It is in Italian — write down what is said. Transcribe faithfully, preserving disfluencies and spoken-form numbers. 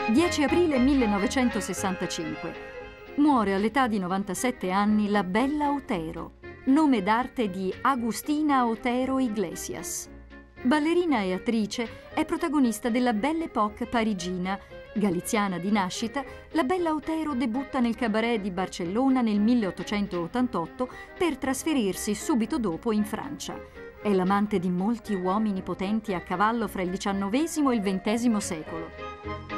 dieci aprile millenovecentosessantacinque. Muore all'età di novantasette anni la bella Otero, nome d'arte di Agustina Otero Iglesias. Ballerina e attrice, è protagonista della Belle Époque parigina. Galiziana di nascita, la bella Otero debutta nel cabaret di Barcellona nel milleottocentottantotto per trasferirsi subito dopo in Francia. È l'amante di molti uomini potenti a cavallo fra il diciannovesimo e il ventesimo secolo.